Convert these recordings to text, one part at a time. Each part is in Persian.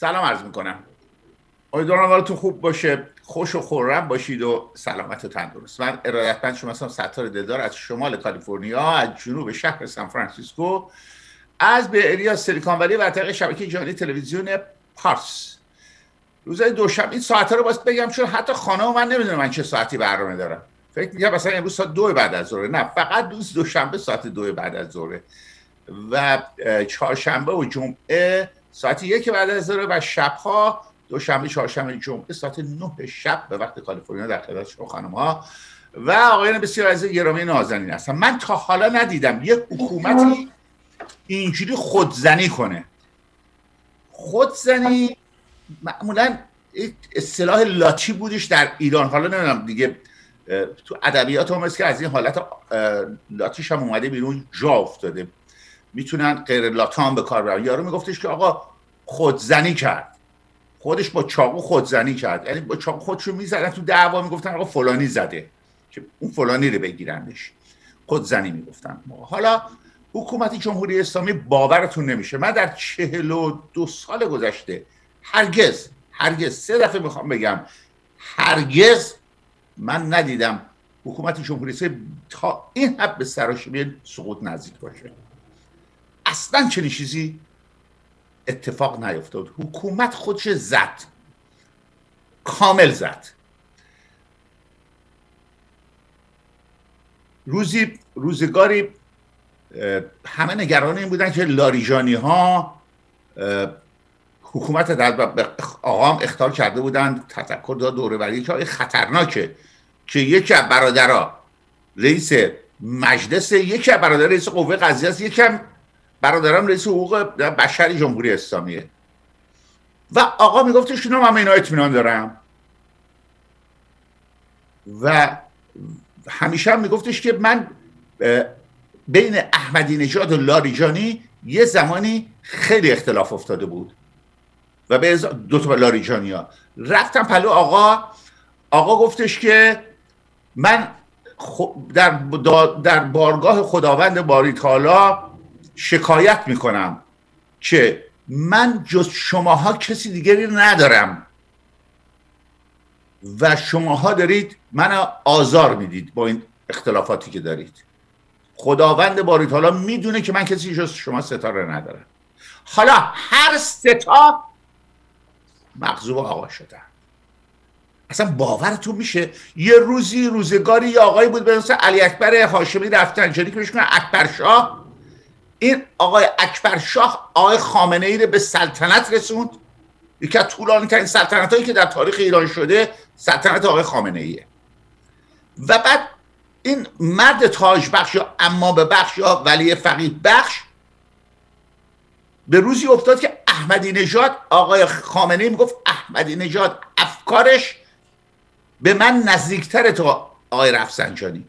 سلام عرض میکنم. امیدوارم حالتون خوب باشه، خوش و خرم باشید و سلامت و تندرست. من ارادتمند شما هستم، ستار دلدار از شمال کالیفرنیا، از جنوب شهر سان فرانسیسکو، از به اریا سیلیکون ولی و طریق شبکه جهانی تلویزیون پارس. روزهای دوشنبه این ساعت‌ها رو باید بگم چون حتی خانم من نمیدونه من چه ساعتی برنامه دارم. فکر می‌کنم مثلا امروز ساعت 2 بعد از ظهر. نه، فقط روز دوشنبه ساعت 2 بعد از ظهر و چهارشنبه و جمعه ساعت 1 بعد از ظهر و شب‌ها دوشنبه، چهارشنبه، جمعه ساعت 9 شب به وقت کالیفرنیا در خدمت شما خانم‌ها و آقایان بسیار عزیز گرامی نازنین هستم. من تا حالا ندیدم یک حکومتی اینجوری خودزنی کنه. خودزنی معمولا اصطلاح لاتی بودش در ایران، حالا نمیدونم دیگه تو ادبیات هم هست که از این حالت لاتیش هم اومده بیرون، جا افتاده، میتونن غیر لاتان به کار ببرن. یارو میگفتش که آقا خودزنی کرد، خودش با چاقو خودزنی کرد، یعنی با چاقو خودشو میزدن تو دعوا، میگفتن آقا فلانی زده که اون فلانی رو بگیرنش، خودزنی میگفتن. حالا حکومت جمهوری اسلامی باورتون نمیشه، من در 42 سال گذشته هرگز 3 دفعه میخوام بگم هرگز من ندیدم حکومت جمهوری اسلامی تا این حد به سراشیبی سقوط نزدیک باشه. اصلا چنین چیزی اتفاق نیفتاد. حکومت خودش زد، کامل زد. روزگاری همه نگران این بودن که لاریجانی ها حکومت در آقام اخطار کرده بودن، تذکر داد دوره‌وری که خطرناکه که یکی از برادرها رئیس مجلس، یکی از برادرها رئیس قوه قضاییه است، یکی از برادرام رئیس حقوق بشر جمهوری اسلامیه و آقا میگفتش که من اینا اطمینان دارم و همیشه هم میگفتش که من بین احمدی نژاد و لاریجانی یه زمانی خیلی اختلاف افتاده بود و به دو تا لاریجانی ها رفتم پلو آقا گفتش که من در بارگاه خداوند باری تعالی شکایت میکنم که من جز شماها کسی دیگری ندارم و شماها دارید منو آزار میدید با این اختلافاتی که دارید. خداوند باری تعالی میدونه که من کسی جز شما ستاره ندارم. حالا هر ستا مغضوب آقا شدن. اصلا باورتون میشه یه روزگاری یه آقایی بود به اسم علی اکبر هاشمی رفسنجانی که بهش میگن اکبرشاه. این آقای اکبرشاه آقای خامنه ای رو به سلطنت رسوند. یکی از طولانی ترین سلطنت هایی که در تاریخ ایران شده سلطنت آقای خامنه ایه. و بعد این مرد تاج بخش یا عمابه بخش یا ولی فقیه بخش به روزی افتاد که احمدی نژاد، آقای خامنه ای میگفت احمدی نژاد افکارش به من نزدیکتره تا آقای رفسنجانی.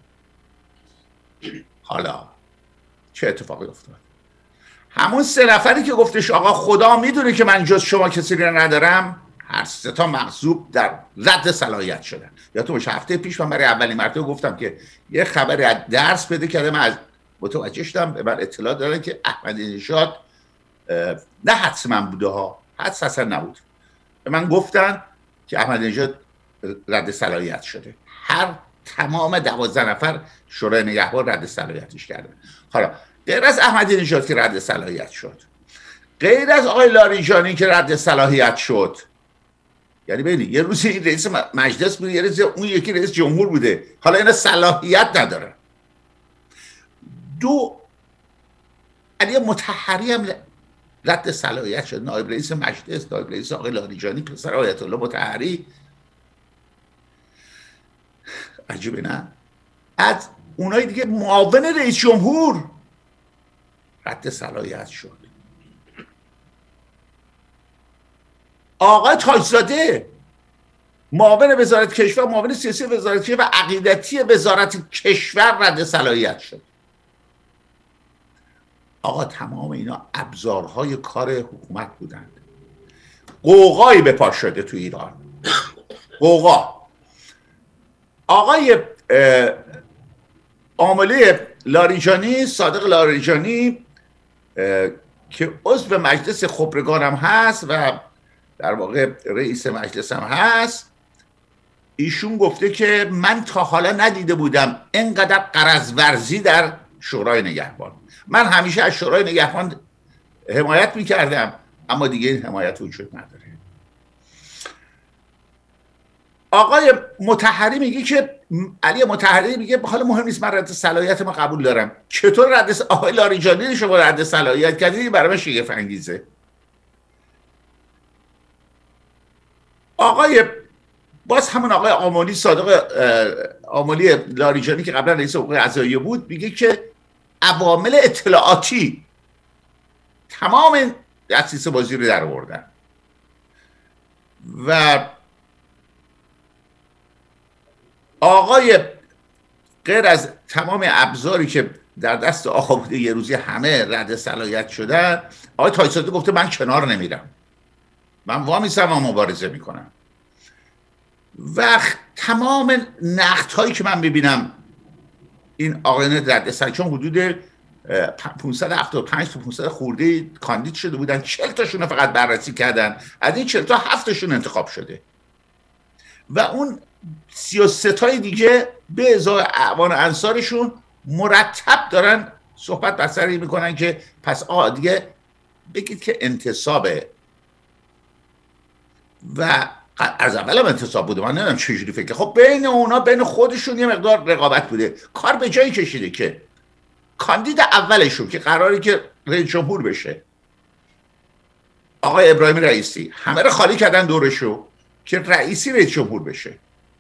حالا چه اتفاقی افتاد؟ همون 3 نفری که گفتش آقا خدا میدونه که من جز شما کسی رو ندارم، هر 3 تا مغضوب در رد صلاحیت شدن. یادتون باشه هفته پیش من برای اولین مرتبه گفتم که یه خبری از درس پیدا کردم، از متوجه شدم، به من اطلاع دادن که احمدی نژاد نه حدس من بوده ها، حدس اصلا نبود، به من گفتن که احمدی نژاد رد صلاحیت شده. تمام 12 نفر شورای نگهبان رد صلاحیتش کردن. حالا غیر از احمدی نژاد که رد صلاحیت شد، غیر از آقای لاریجانی که رد صلاحیت شد، یعنی ببینید یه روزی این رئیس مجلس بوده، یه روزی اون یکی رئیس جمهور بوده، حالا اینا صلاحیت نداره. 2 علی مطهری هم رد صلاحیت شد، نایب رئیس مجلس، نایب رئیس آقای لاریجانی پسر آیت الله مطهری. عجیبه نه؟ از اونای دیگه معاون رئیس جمهور رد صلاحیت شد. آقای تاجزاده معاون وزارت کشور، معاون سیاسی وزارت کشور و عقیدتی وزارت کشور رد صلاحیت شد. آقا تمام اینا ابزارهای کار حکومت بودند. قوقایی به پا شده تو ایران، قوقا. آقای عامله لاریجانی، صادق لاریجانی که عضو مجلس خبرگانم هست و در واقع رئیس مجلس هم هست، ایشون گفته که من تا حالا ندیده بودم اینقدر غرض ورزی در شورای نگهبان. من همیشه از شورای نگهبان حمایت میکردم، اما دیگه این حمایت وجود نداره. آقای مطهری میگه که علی مطهری میگه حالا مهم نیست، من رد صلاحیت ما قبول دارم. چطور آقای لاریجانی شما رد صلاحیت کردید؟ برای من شگفت انگیزه. آقای باز همون آقای آملی، صادق آملی لاریجانی که قبلا رئیس حقوق قضاییه بود، میگه که عوامل اطلاعاتی تمام دسترسی بازی رو در آوردن و آقای غیر از تمام ابزاری که در دست آقا بوده یه روزی همه رد صلاحیت شدن، آقای تایسادی گفته من کنار نمیرم، من وامیستم و مبارزه میکنم. و تمام نقد هایی که من میبینم این آقایان رد صلاحیت، چون حدود 575 تا 500 خورده کاندید شده بودن، 40 تاشون فقط بررسی کردن، از این 40 تا 7 تاشون انتخاب شده و اون 33 تای دیگه به ازای اعوان و انصارشون مرتب دارن صحبت بسری میکنن که پس دیگه بگید که انتصابه. و از اول هم انتصاب بوده، من نمیدونم چجوری فکر، خب بین اونا بین خودشون یه مقدار رقابت بوده، کار به جایی کشیده که کاندید اولشون که قراری که رئیس جمهور بشه آقای ابراهیم رئیسی، همه رو خالی کردن دورشو که رئیسی رئیس جمهور بشه.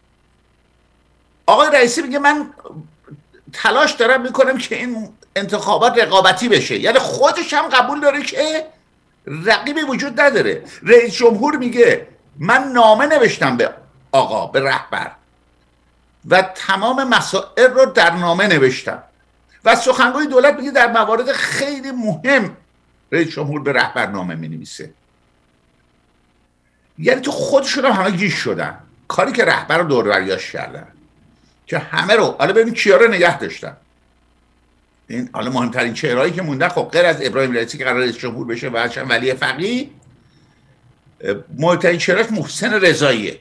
آقای رئیسی میگه من تلاش دارم میکنم که این انتخابات رقابتی بشه، یعنی خودش هم قبول داره که رقیبی وجود نداره. رئیس جمهور میگه من نامه نوشتم به آقا، به رهبر، و تمام مسائل رو در نامه نوشتم و سخنگوی دولت میگه در موارد خیلی مهم رئیس جمهور به رهبر نامه مینویسه. یعنی تو خودشون هم همه گیج شدن، کاری که رهبر رو دور بریاش کردن که همه رو، حالا ببین کیا رو نگه داشتن. این حالا مهمترین چهرهایی که موندن، خب غیر از ابراهیم رئیسی که قرار رئیس جمهور بشه و ولی فقیه، مهمترین چهرهاش محسن رضاییه،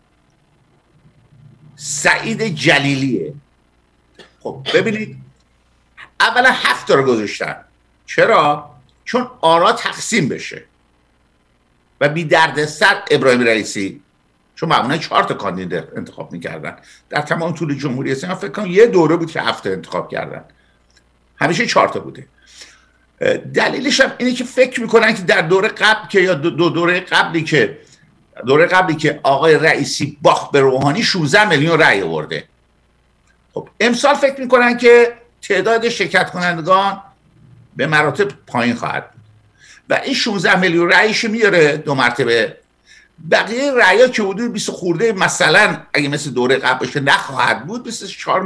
سعید جلیلیه. خب ببینید اولا 7 تا رو گذاشتن. چرا؟ چون آرا تقسیم بشه و بی درد سر ابراهیم رئیسی، چون معمولا 4 تا کاندید انتخاب میکردن در تمام طول جمهوری اسلامی، فکر کنم یه دوره بود که 7 تا انتخاب کردن، همیشه 4 تا بوده. دلیلش هم اینه که فکر میکنن که در دوره قبل که یا دوره قبلی که آقای رئیسی باخت به روحانی 16 میلیون رأی آورده. خب امسال فکر میکنن که تعداد شرکت کنندگان به مراتب پایین خواهد بود و این 16 میلیون رأیش میاره 2 مرتبه، بقیه رأی‌ها که حدود 20 خورده مثلا اگه مثل دوره قبل باشه نخواهد بود، 24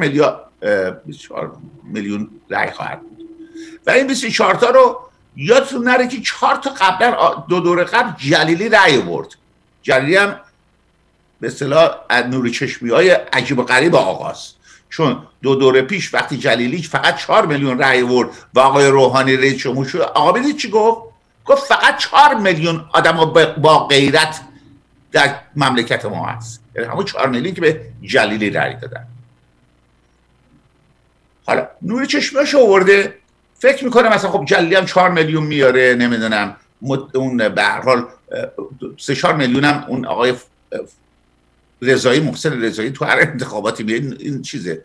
میلیون رأی خواهد بود. و این 24 تا رو یادتون نره که 4 تا قبلا 2 دوره قبل جلیلی رأی آورد. جلیلی هم به اصطلاح نور چشمی‌های عجیب و غریب آغاز، چون 2 دوره پیش وقتی جلیلی فقط 4 میلیون رأی آورد و آقای روحانی رئیس جمهور شد، آقا بدید چی گفت؟ گفت فقط 4 میلیون آدم با غیرت در مملکت ما هست، یعنی همون 4 میلیون که به جلیلی رأی دادن. حالا نور چشمی‌هاش آورده، فکر میکنه مثلا خب جلیلی هم 4 میلیون میاره، نمیدونم اون به هر حال 3-4 میلیون هم اون آقای رضایی، محسن رضایی تو هر انتخاباتی میاد، این چیزه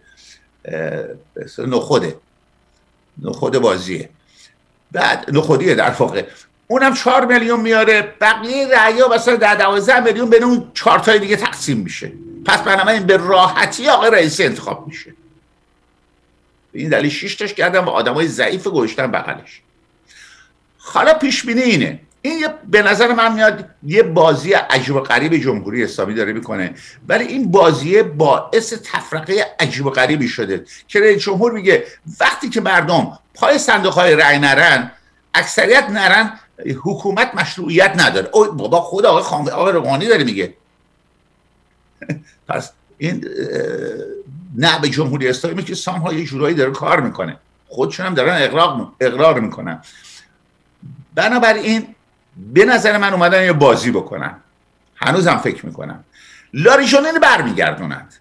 نخود بازیه، بعد نخودیه در واقع، اونم 4 میلیون میاره، بقیه رأی‌ها مثلا 12 میلیون بین اون 4 تای دیگه تقسیم میشه. پس بنابراین به راحتی آقای رئیسی انتخاب میشه. به این دلیل 6 تاش کردن و آدمای ضعیف گوشتن بغلش. حالا پیش بینی اینه، این به نظر من میاد یه بازی عجیب و غریب جمهوری اسلامی داره میکنه، ولی این بازی باعث تفرقه عجیب و غریبی شده که رئیس جمهور میگه وقتی که مردم پای صندوق‌های رأی نرن، اکثریت نرن، حکومت مشروعیت نداره. بابا خود آقای روحانی داره میگه. پس این نه به جمهوری اسلامی که سام‌ها یه جورایی داره کار میکنه، خودشون هم دارن اقرار میکنن. بنابراین به نظر من اومدن یه بازی بکنن هنوزم فکر میکنم لاریجانی رو برمیگردونند،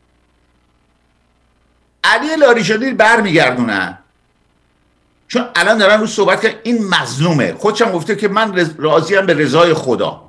علی لاریجانی رو برمیگردونن، چون الان دارن رو صحبت که این مظلومه، خودشم گفته که من راضیم به رضای خدا.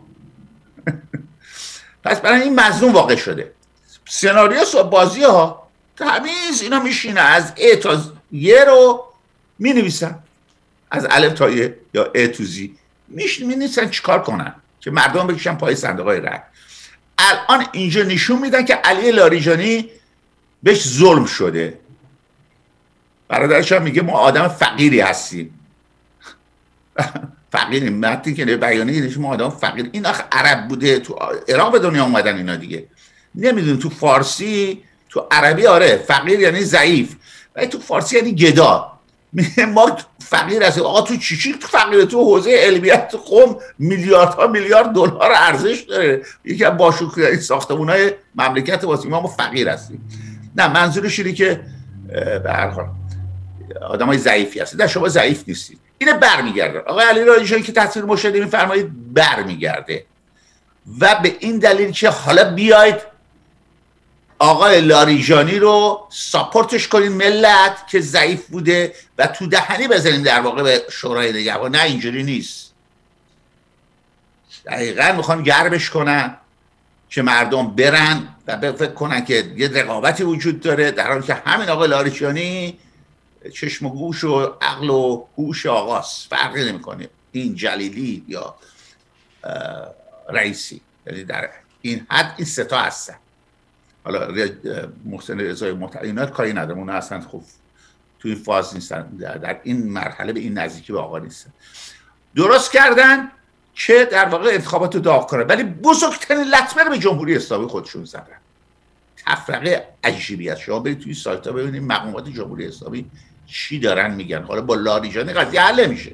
پس برای این مظلوم واقع شده. سناریو بازی ها تمیز اینا میشینه، از ا تا ی رو می نویسن، از الف تا ی یا ا تو زی می نویسن چیکار کنن که مردم بکشن پای صندوق های رای. الان اینجا نشون میدن که علی لاریجانی بهش ظلم شده. برادرش هم میگه ما آدم فقیری هستیم. فقیریم، مردی که بیانیه ما آدم فقیر. این آخه عرب بوده، تو عراق به دنیا اومدن اینا دیگه، نمیدون تو فارسی، تو عربی آره فقیر یعنی ضعیف، ولی تو فارسی یعنی گدا. ما فقیر هستیم. آقا تو چی تو فقیر؟ تو حوزه علمیت تو قم میلیاردها میلیارد دلار ارزش داره، یکی از باشکوه‌ترین ساختمان‌های مملکت واسه ما فقیر هستیم. نه منظورش اینه که به هر حال آدمای ضعیفی هستید. نه شما ضعیف نیستید. اینه برمیگرده. آقای علی لاریجانی که تصویر مشاهده می‌فرمایید برمیگرده و به این دلیل که حالا بیاید آقای لاریجانی رو ساپورتش کنین ملت که ضعیف بوده و تو دهنی بزنیم در واقع به شورای نگهبان. نه اینجوری نیست. دقیقاً میخوان گرمش کنن که مردم برن و فکر کنن که یه رقابتی وجود داره، در حالی که همین آقای لاریجانی چشم و گوش و عقل و هوش آقاست، فرقی نمیکنه این جلیلی یا رئیسی. یعنی در این حد این سه تا هستن. حالا محسن رضای متعینات کاری ندارم، اون اصلا خوب تو این فاز نیستن، در این مرحله به این نزدیکی به آقا نیستن. درست کردن که در واقع انتخابات رو داغ کنن، ولی بزرگترین لطمه رو به جمهوری اسلامی خودشون زدن. تفرقه عجیبی است. شما برید توی سایت ها ببینید مقامات جمهوری اسلامی چی دارن میگن. حالا با لاریجانی قضیه حل میشه.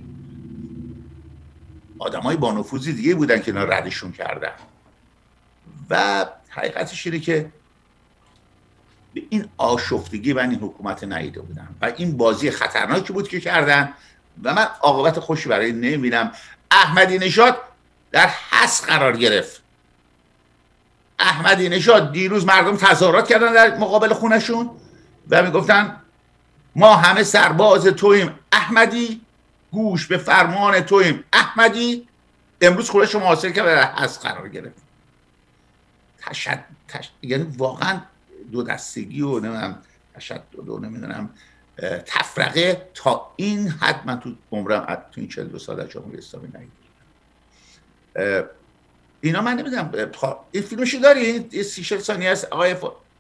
آدمای با نفوذی دیگه بودن که اینا ردشون کردن و حقیقتش اینه که به این آشفتگی من این حکومت ندیده بودم و این بازی خطرناکی بود که کردن و من عاقبت خوشی برای نمیبینم. احمدی نژاد در حبس قرار گرفت. احمدی نژاد دیروز مردم تظاهرات کردن در مقابل خونشون و میگفتن ما همه سرباز توییم احمدی، گوش به فرمان توییم احمدی. امروز خودش محاصره کرد و در حبس قرار گرفت. یعنی واقعا دو دستگی و نمیدونم تشدد و نمیدونم تفرقه تا این حد من تو عمرم تو این 42 سال در جمهوری اسلامی ندیدم. اینا من نمیدونم این فیلمشو داری؟ یه 30 ثانیه است آقای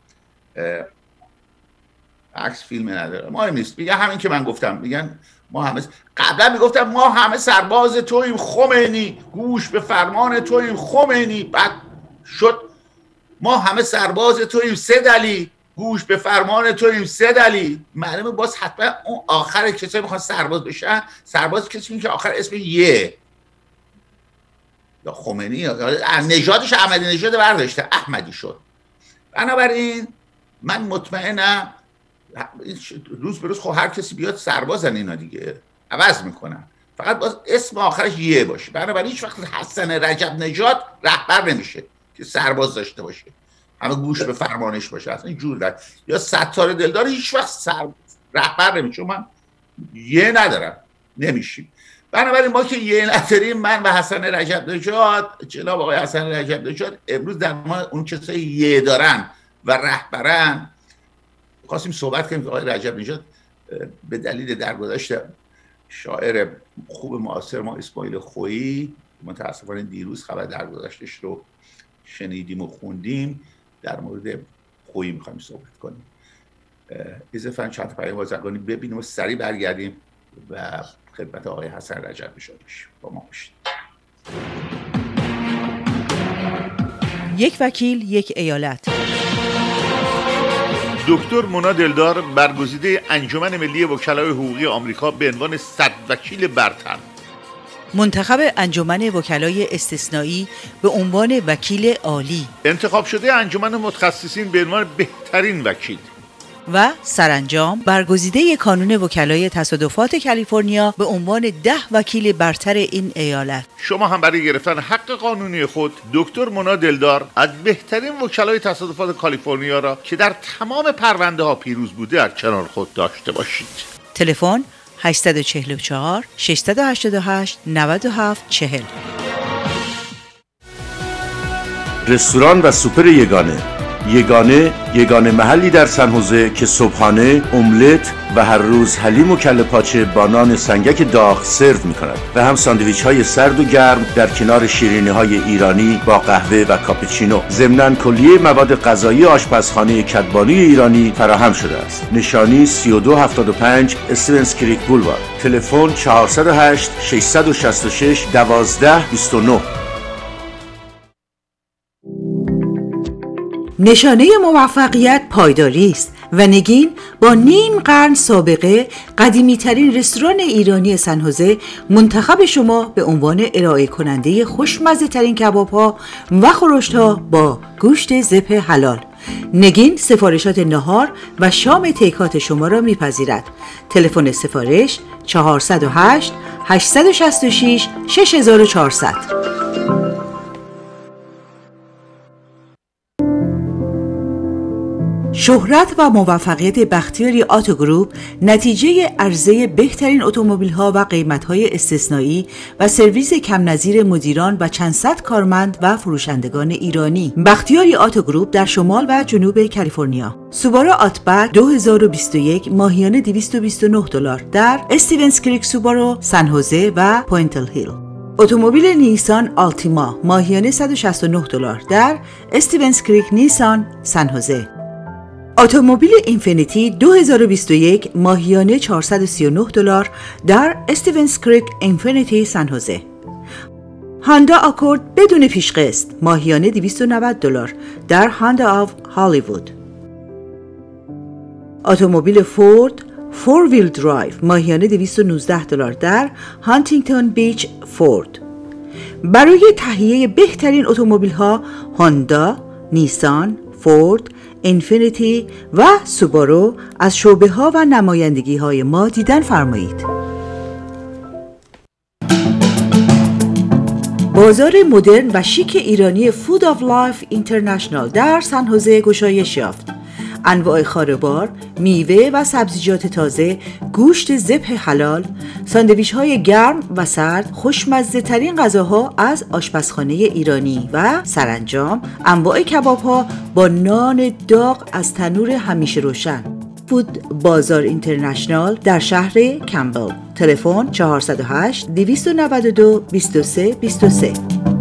عکس فیلم نداره، مهم نیست. میگه همین که من گفتم، میگن ما همه قبلا میگفتم ما همه سرباز توییم خمینی، گوش به فرمان توییم خمینی، بعد شد ما همه سرباز توییم سید علی، گوش به فرمان توییم سید علی. معلومه باز حتما اون آخر کسایی میخوان سرباز بشن، سرباز کسی که آخر اسم یه یا خمینی یا نژادش احمدی نژاد برداشته احمدی شد. بنابراین من مطمئنم روز به روز خب هر کسی بیاد سربازن اینا دیگه عوض میکنن، فقط باز اسم آخرش یه باشه. بنابراین هیچ وقت حسن رجب نژاد رهبر نمیشه که سرباز داشته باشه، همه گوش به فرمانش باشه. اصلا اینجور در یا ستار دلدار هیچ وقت رهبر نمیشه. من یه ندارم نمیشیم. بنابراین ما که یه نداریم، من و حسن رجب نژاد، جناب آقای حسن رجب نژاد، امروز در ما اون کسایی یه دارن و رهبرن خواستیم صحبت کنیم که آقای رجب نژاد به دلیل درگذشت شاعر خوب معاصر ما اسماعیل خویی، متاسفانه دیروز خبر درگذشتش رو شنیدیم و خوندیم، در مورد خویی میخوایم صحبت کنیم. اضافاً چند تا پیام بازرگانی ببینیم و سریع برگردیم و خدمت آقای حسن رجب نژاد بشیم. با ما باشید. یک وکیل یک ایالت. دکتر مونا دلدار، برگزیده انجمن ملی وکلای حقوقی آمریکا به عنوان 100 وکیل برتر، منتخب انجمن وکلای استثنایی به عنوان وکیل عالی، انتخاب شده انجمن متخصصین به عنوان بهترین وکیل، و سرانجام برگزیده کانون وکلای تصادفات کالیفرنیا به عنوان 10 وکیل برتر این ایالت. شما هم برای گرفتن حق قانونی خود دکتر مونا دلدار از بهترین وکلای تصادفات کالیفرنیا را که در تمام پرونده ها پیروز بوده در کنار خود داشته باشید. تلفن 844 688 97 40. رستوران و سوپر یگانه محلی در سن‌هوزه که صبحانه، املت و هر روز حلیم و کله پاچه با نان سنگک داغ سرو می‌کند و هم ساندویچ های سرد و گرم در کنار شیرینی های ایرانی با قهوه و کاپوچینو. ضمناً کلیه مواد غذایی آشپزخانه کدبانی ایرانی فراهم شده است. نشانی 3275 استیونز کریک بولوارد. تلفن 408 666 1229. نشانه موفقیت پایداری است و نگین با نیم قرن سابقه قدیمی‌ترین رستوران ایرانی سن‌هوزه منتخب شما به عنوان ارائه کننده خوشمزه‌ترین کباب‌ها و خورشت‌ها با گوشت ذبح حلال. نگین سفارشات نهار و شام تیکات شما را می‌پذیرد. تلفن سفارش 408 866 6400. شهرت و موفقیت بختیاری آتو گروپ نتیجه عرضه بهترین اتومبیل‌ها و قیمت‌های استثنایی و سرویس کم نظیر مدیران و چند صد کارمند و فروشندگان ایرانی. بختیاری آتو گروپ در شمال و جنوب کالیفرنیا. سوبارو آتبک 2021 ماهیانه $229 در استیونز کریک سوبارو سن‌هوزه و پوینتل هیل. اتومبیل نیسان آلتیما ماهیانه $169 در استیونز کریک نیسان سن‌هوزه. اتومبیل اینفینیتی 2021 ماهیانه $439 در استیونز کریک اینفینیتی سن‌هوزه. هاندا آکورد بدون پیشقسط ماهیانه $290 در هاندا آف هالیوود. اتومبیل فورد 4 wheel drive ماهیانه $219 در هانتینگتون بیچ فورد. برای تهیه بهترین اتومبیل ها هوندا، نیسان، فورد، اینفینیتی و سوبارو از شعبه ها و نمایندگی های ما دیدن فرمایید. بازار مدرن و شیک ایرانی فود آف لایف اینترنشنال در سن‌هوزه گشایش یافت. انواع خاربار، میوه و سبزیجات تازه، گوشت ذبح حلال، ساندویچ های گرم و سرد، خوشمزه ترین غذاها از آشپزخانه ایرانی و سرانجام انواع کباب ها با نان داغ از تنور همیشه روشن. فود بازار اینترنشنال در شهر کمبل. تلفن 408 292 2323.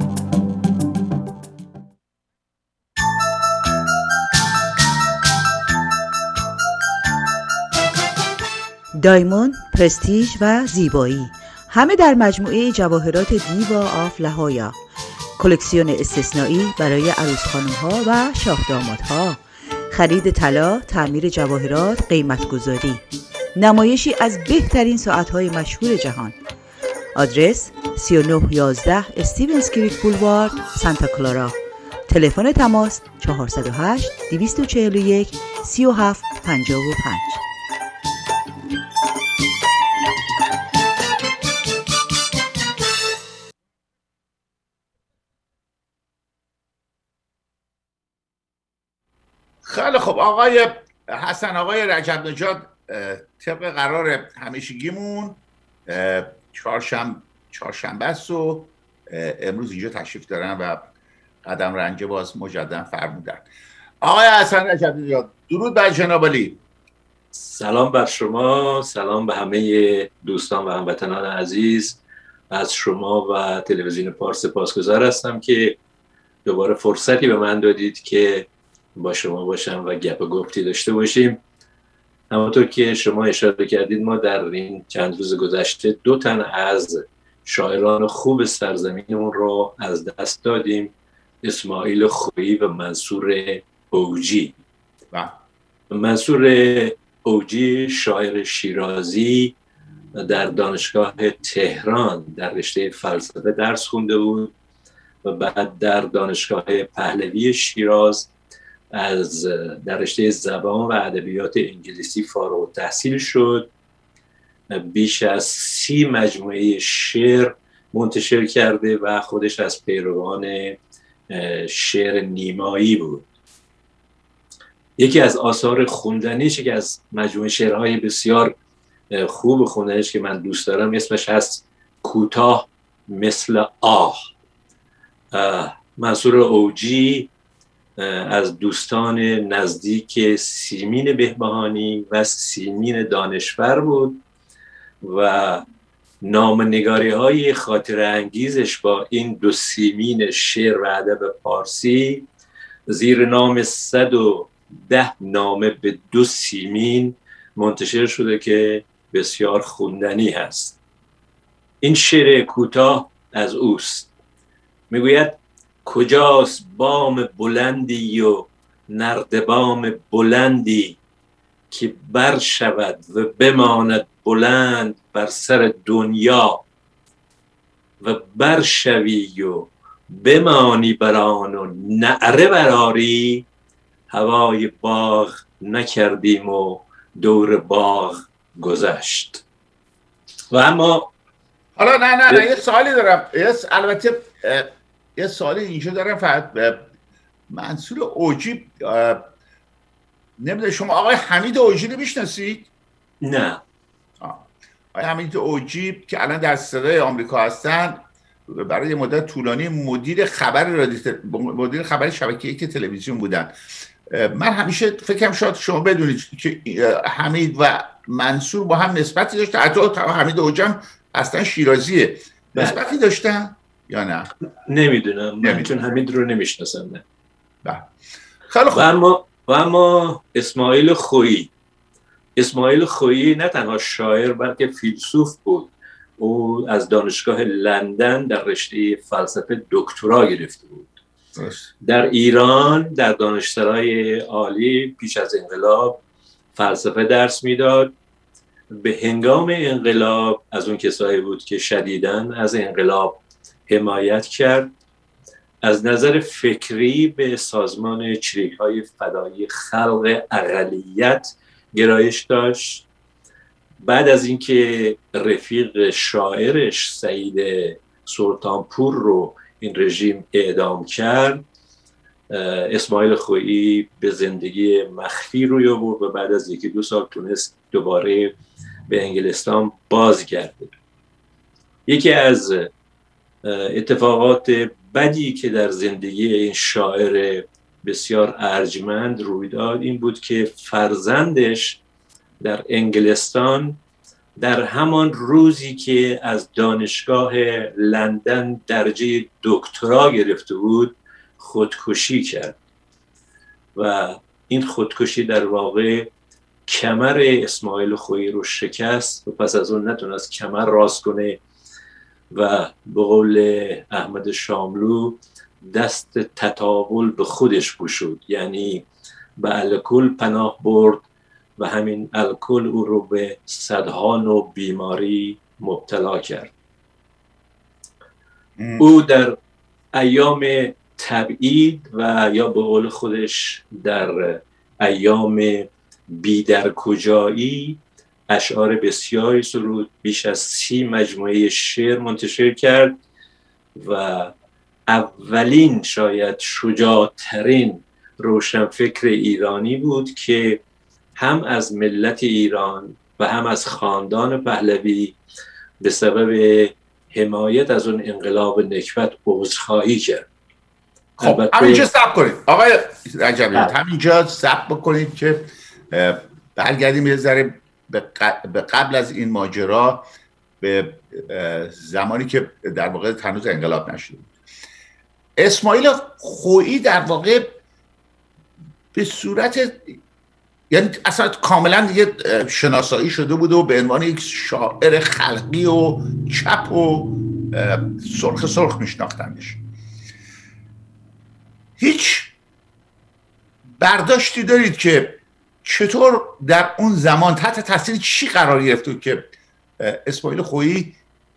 دایموند، پرستیژ و زیبایی همه در مجموعه جواهرات دیوا آف لهایا. کلکسیون استثنایی برای عروس خانم‌ها و شاه دامادها. خرید طلا، تعمیر جواهرات، قیمت گذاری. نمایشی از بهترین ساعت‌های مشهور جهان. آدرس 3911 استیونز کریک بولوارد، سانتا کلارا. تلفن تماس 408 241 3755. خیلی خب آقای حسن، آقای رجب نژاد، طبق قرار همیشگیمون چهارشنبه است و امروز اینجا تشریف دارن و قدم رنجه باز مجددا فرمودن. آقای حسن رجب نژاد، درود بر جناب عالی. سلام بر شما، سلام به همه دوستان و هموطنان عزیز. از شما و تلویزیون پارس سپاسگزار هستم که دوباره فرصتی به من دادید که با شما باشم و گپ و گفتی داشته باشیم. همونطور که شما اشاره کردید ما در این چند روز گذشته 2 تن از شاعران خوب سرزمینمون رو از دست دادیم، اسماعیل خویی و منصور اوجی. منصور اوجی شاعر شیرازی در دانشگاه تهران در رشته فلسفه درس خونده بود و بعد در دانشگاه پهلوی شیراز در رشته زبان و ادبیات انگلیسی فارغ التحصیل شد. بیش از 30 مجموعه شعر منتشر کرده و خودش از پیروان شعر نیمایی بود. یکی از آثار خوندنیش که از مجموعه شعرهای بسیار خوب خوندنیش که من دوست دارم اسمش هست کوتاه مثل آه. منصور اوجی از دوستان نزدیک سیمین بهبهانی و سیمین دانشور بود و نامه‌نگاری های خاطر انگیزش با این دو سیمین شعر و ادب پارسی زیر نام 110 نامه به 2 سیمین منتشر شده که بسیار خوندنی هست. این شعر کوتاه از اوست. میگوید کجاست بام بلندی و نردبام بلندی که بر شود و بماند بلند بر سر دنیا و برشوی و بمانی بران و نعره براری هوای باغ نکردیم و دور باغ گذشت. و اما حالا نه یه سوالی دارم. البته یه سوالی اینجا دارم. فقط منصور اوجی، نمیدونم شما آقای حمید اوجی رو میشناسید؟ نه. آقای حمید اوجی که الان در صدای آمریکا هستن برای یه مدت طولانی مدیر خبر شبکه که تلویزیون بودن. من همیشه فکرم شاید شما بدونید که حمید و منصور با هم نسبتی داشتن. حتی حمید اوجی هم اصلا شیرازیه. نسبتی داشتن یا نه؟ نمیدونم. من چون حمید رو نمیشناسم. نه. خیلی خوب. و اما اسماعیل خویی نه تنها شاعر بلکه فیلسوف بود. او از دانشگاه لندن در رشته فلسفه دکترا گرفته بود. در ایران در دانشسرای عالی پیش از انقلاب فلسفه درس میداد. به هنگام انقلاب از اون کسایی بود که شدیداً از انقلاب حمایت کرد. از نظر فکری به سازمان چریک‌های فدایی خلق اقلیت گرایش داشت. بعد از اینکه رفیق شاعرش سعید سلطانپور رو این رژیم اعدام کرد، اسماعیل خویی به زندگی مخفی روی آورد و بعد از 1-2 سال تونست دوباره به انگلستان بازگرده. یکی از اتفاقات بدی که در زندگی این شاعر بسیار ارجمند روی داد این بود که فرزندش در انگلستان در همان روزی که از دانشگاه لندن درجه دکترا گرفته بود خودکشی کرد و این خودکشی در واقع کمر اسماعیل خویی رو شکست و پس از اون نتونست کمر راست کنه و به قول احمد شاملو دست تطاول به خودش گشود، یعنی به الکل پناه برد و همین الکل او رو به صدها نوع بیماری مبتلا کرد. او در ایام تبعید و یا به قول خودش در ایام بیدرکجایی اشعار بسیاری سرود، بیش از 30 مجموعه شعر منتشر کرد و اولین شاید شجاع‌ترین روشنفکر ایرانی بود که هم از ملت ایران و هم از خاندان پهلوی به سبب حمایت از اون انقلاب نکبت عذرخواهی کرد. خب همینجا صبر کنید آقای رجبی، همینجا صبر بکنید که برگردیم یه ذره به قبل از این ماجرا، به زمانی که در واقع هنوز انقلاب نشده بود. اسماعیل خویی در واقع به صورت، یعنی اصلا کاملا دیگه شناسایی شده بود و به عنوان یک شاعر خلقی و چپ و سرخ میشناختنش. هیچ برداشتی دارید که چطور در اون زمان تحت تاثیر چی قرار گرفت که اسماعیل خویی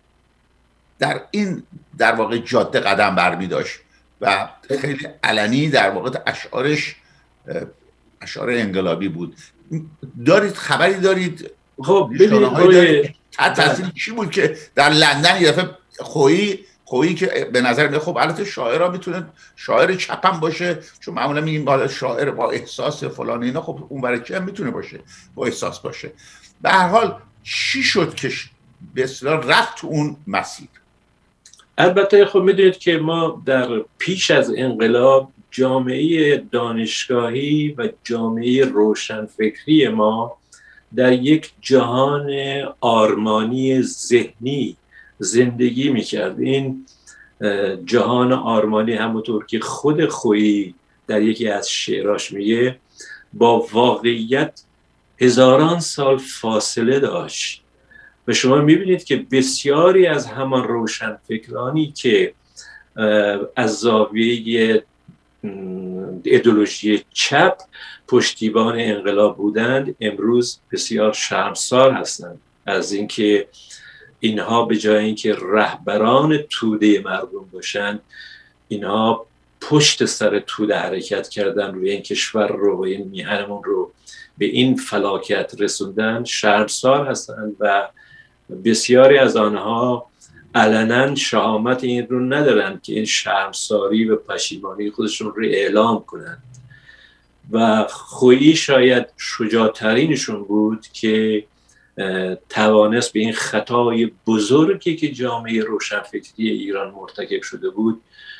در واقع جاده قدم برمی داشت و خیلی علنی در واقع اشعارش اشعار انقلابی بود. خبری دارید؟ خب ببینید تاثیر چی بود که در لندن یه دفعه خویی که به نظر میاد خب البته شاعرها میتونه شاعر چپم باشه، چون معمولا میگیم بالا شاعر با احساس فلان اینا، خب اون برای چه میتونه باشه با احساس باشه. به هر حال چی شد که به اصطلاح رفت تو اون مسیر؟ البته خب میدونید که ما در پیش از انقلاب جامعه دانشگاهی و جامعه روشنفکری ما در یک جهان آرمانی ذهنی زندگی میکرد. این جهان آرمانی همونطور که خود خویی در یکی از شعراش میگه با واقعیت هزاران سال فاصله داشت و شما میبینید که بسیاری از همان روشنفکرانی که از زاویه ایدئولوژی چپ پشتیبان انقلاب بودند امروز بسیار شرمسار هستند از اینکه اینها به جای اینکه رهبران توده مردم باشند، اینها پشت سر توده حرکت کردن، روی این کشور رو و این میهنمون رو به این فلاکت رسوندن. شرمسار هستند و بسیاری از آنها علنا شهامت این رو ندارند که این شرمساری و پشیمانی خودشون رو اعلام کنند و خویی شاید شجاع‌ترینشون بود که توانست به این خطای بزرگی که جامعه روشنفکری ایران مرتکب شده بود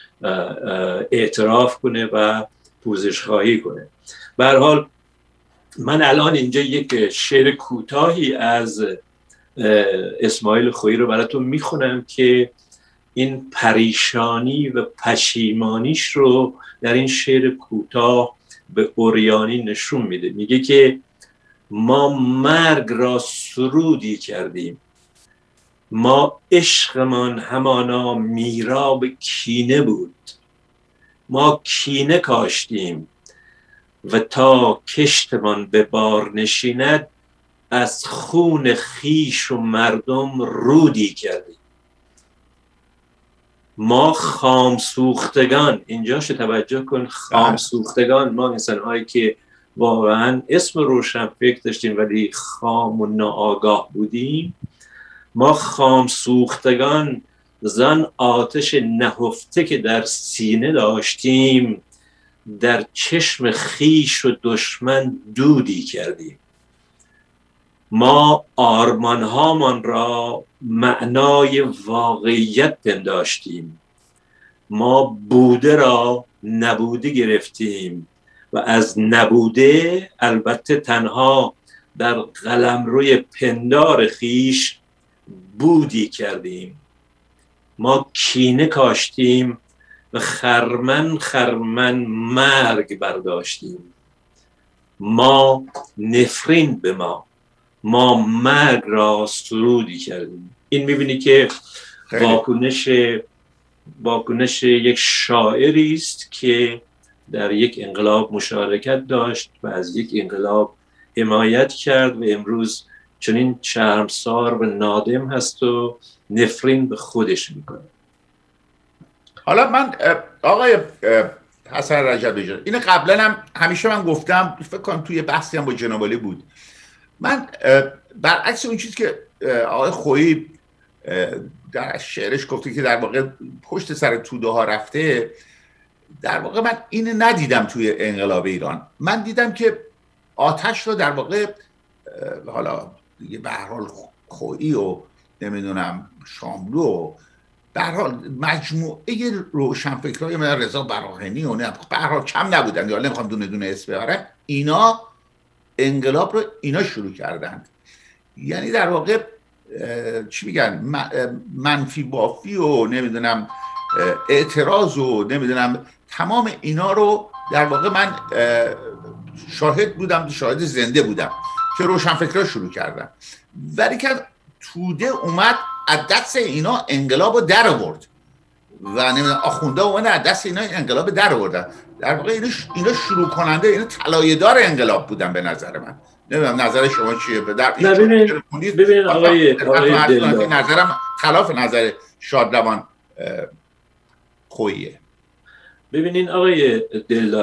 اعتراف کنه و پوزش خواهی کنه. به هر حال من الان اینجا یک شعر کوتاهی از اسماعیل خویی رو براتون میخونم که این پریشانی و پشیمانیش رو در این شعر کوتاه به عریانی نشون میده. میگه که ما مرگ را سرودی کردیم، ما عشقمان همانا میراب کینه بود، ما کینه کاشتیم و تا کشتمان به بار نشیند از خون خیش و مردم رودی کردیم. ما خام سوختگان، اینجاش توجه کن، خام سوختگان، ما انسان‌هایی که واقعا اسم روشنفکر داشتیم ولی خام و ناآگاه بودیم، ما خام سوختگان زن آتش نهفته که در سینه داشتیم در چشم خیش و دشمن دودی کردیم. ما آرمانهامان را معنای واقعیت پنداشتیم، ما بوده را نبوده گرفتیم و از نبوده البته تنها در قلمروی پندار خیش بودی کردیم. ما کینه کاشتیم و خرمن مرگ برداشتیم. ما نفرین به ما مرگ را سرودی کردیم. این میبینی که واکنش یک شاعری است که در یک انقلاب مشارکت داشت و از یک انقلاب حمایت کرد و امروز چنین شرمسار و نادم هست و نفرین به خودش میکنه. حالا من آقای حسن رجبی جان، اینو قبلا هم همیشه من گفتم، فکر کنم توی بحثی هم با جناب عالی بود، من برعکس اون چیز که آقای خویی در شعرش گفته که در واقع پشت سر توده ها رفته، در واقع من اینو ندیدم توی انقلاب ایران. من دیدم که آتش رو در واقع حالا دیگه به هر حال خویی و نمیدونم شاملو و به هر حال مجموعه روشنفکرای مثل رضا براهنی و به هر حال کم نبودن، یا نمیخوام دونه دونه اسم ببرم، اینا انقلاب رو اینا شروع کردند. یعنی در واقع چی میگن، منفی بافی و نمیدونم اعتراض و نمیدونم تمام اینا رو در واقع من شاهد بودم، شاهد زنده بودم که روشنفکرها شروع کردن. ولی که توده اومد از دست اینا انقلاب رو در آورد و نمیدونم آخونده اومد از دست اینا انقلاب در آوردن. در واقع اینا شروع کننده، اینا طلایه‌دار انقلاب بودن به نظر من. نمیدونم نظر شما چیه؟ ببینید آقای دلدار، نظرم خلاف نظر شادروان خوییه. ببینین آقای دلدار،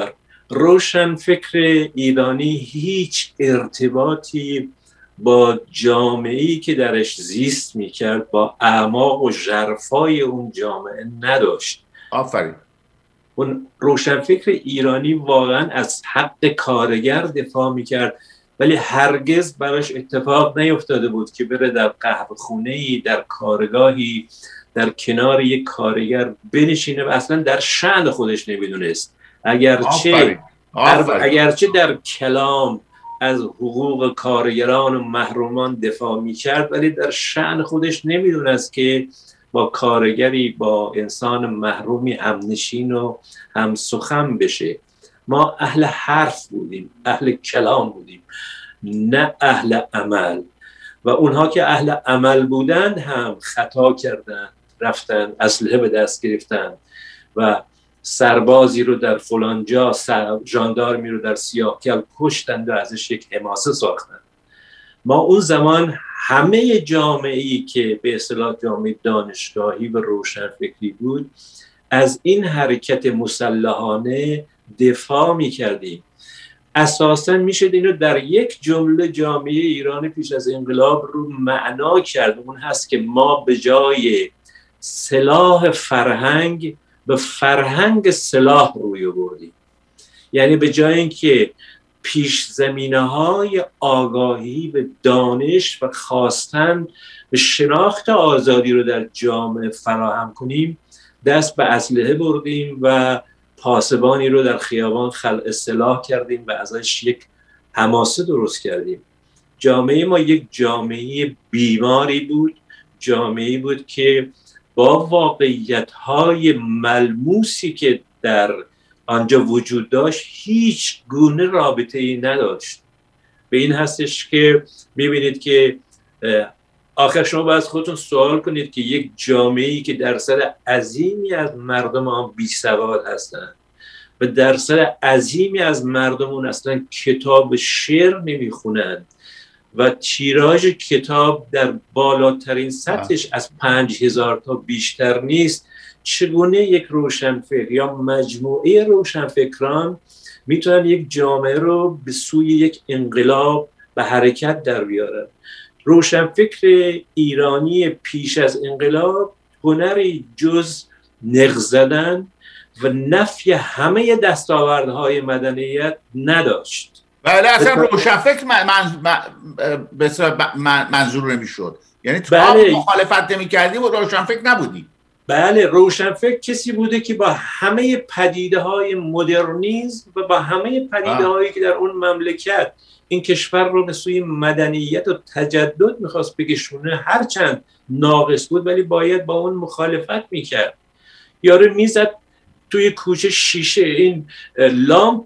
روشنفکر ایرانی هیچ ارتباطی با جامعه‌ای که درش زیست میکرد، با اعماق و ژرفای اون جامعه نداشت. آفرین. اون روشنفکر ایرانی واقعا از حق کارگر دفاع میکرد، ولی هرگز براش اتفاق نیفتاده بود که بره در قهوه‌خونه‌ای، در کارگاهی، در کنار یک کارگر بنشینه و اصلا در شأن خودش نمیدونست. اگرچه در کلام از حقوق کارگران و محرومان دفاع میکرد، ولی در شأن خودش نمیدونست که با کارگری، با انسان محرومی همنشین و هم سخن بشه. ما اهل حرف بودیم، اهل کلام بودیم، نه اهل عمل. و اونها که اهل عمل بودند هم خطا کردند، رفتن اسلحه به دست گرفتند و سربازی رو در فلان جا، ژاندارمی رو در سیاهکل کشتند و ازش یک حماسه ساختند. ما اون زمان همه جامعه‌ای که به اصطلاح جامعه دانشگاهی و روشنفکری بود، از این حرکت مسلحانه دفاع می‌کردیم. اساساً میشه اینو در یک جمله جامعه ایران پیش از انقلاب رو معنا کرد. اون هست که ما به جای سلاح فرهنگ به فرهنگ سلاح روی آوردیم. یعنی به جای اینکه پیش زمینه‌های آگاهی به دانش و خواستن به شناخت آزادی رو در جامعه فراهم کنیم، دست به اسلحه بردیم و پاسبانی رو در خیابان خلع سلاح کردیم و ازش یک حماسه درست کردیم. جامعه ما یک جامعه بیماری بود، جامعه بود که با واقعیت‌های ملموسی که در آنجا وجود داشت هیچ گونه رابطه‌ای نداشت. به این هستش که می‌بینید که آخر شما باید خودتون سوال کنید که یک جامعه‌ای که درصد عظیمی از مردم آن بی‌سواد هستند و درصد عظیمی از مردم اون اصلا کتاب شعر نمی‌خونند و تیراژ کتاب در بالاترین سطحش از 5000 تا بیشتر نیست، چگونه یک روشنفکر یا مجموعه روشنفکران میتونن یک جامعه رو به سوی یک انقلاب به حرکت در بیارن؟ روشنفکر ایرانی پیش از انقلاب هنری جز نق زدن و نفی همه دستاوردهای مدنیت نداشت. بله، اصلا روشنفکر منظور نمیشد. یعنی تو مخالفت نمی کردی و روشنفکر نبودی. بله، روشنفکر کسی بوده که با همه پدیده‌های مدرنیسم و با همه پدیده‌هایی که در اون مملکت این کشور رو به سوی مدنیت و تجدد میخواست بکشونه، هرچند ناقص بود ولی باید با اون مخالفت میکرد. یارو میزد توی کوچه شیشه، این لامپ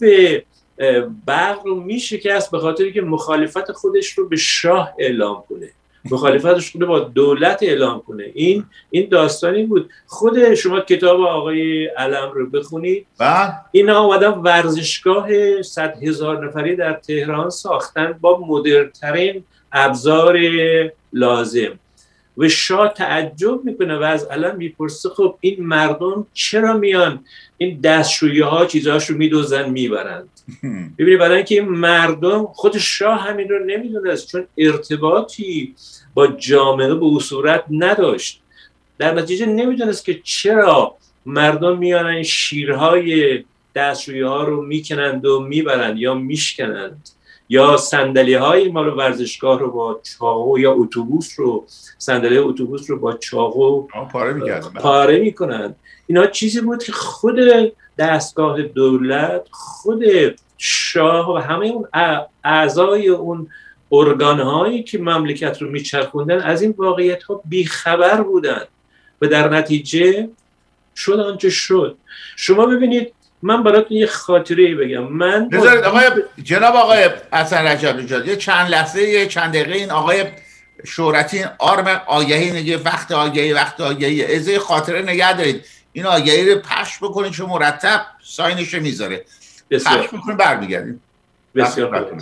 برق رو میشکست به خاطری که مخالفت خودش رو به شاه اعلام کنه، مخالفتش رو با دولت اعلام کنه. این داستانی بود. خود شما کتاب آقای علم رو بخونید، اینا آمدن ورزشگاه 100,000 نفری در تهران ساختن با مدرن‌ترین ابزار لازم و شاه تعجب میکنه و از علم میپرسه خب این مردم چرا میان این دستشویی ها چیزهاش رو میدوزن میبرند؟ ببینید برای اینکه این مردم، خود شاه همین رو نمیدونست، چون ارتباطی با جامعه به اون صورت نداشت، در نتیجه نمیدونست که چرا مردم میان این شیرهای دستشویی ها رو میکنند و میبرند یا میشکنند، یا صندلی های مال ورزشگاه رو با چاقو، یا اتوبوس رو، صندلی اتوبوس رو با چاقو پاره میکنند. اینا چیزی بود که خود دستگاه دولت، خود شاه و همه اون اعضای اون ارگان‌هایی که مملکت رو میچرخوندن از این واقعیت‌ها بیخبر بودند و در نتیجه شد آنچه شد. شما ببینید، من براتون یه خاطره‌ای بگم. من جناب آقای حسن رجب نژاد، یه چند لحظه، یه چند دقیقه این آقای شهرتی آرم آگهی نگه، وقت آگهی از خاطره نگه دارید. این آگهی رو پخش بکنید چون مرتب ساینش میذاره. پخش بکنید برمیگردیم. بسیار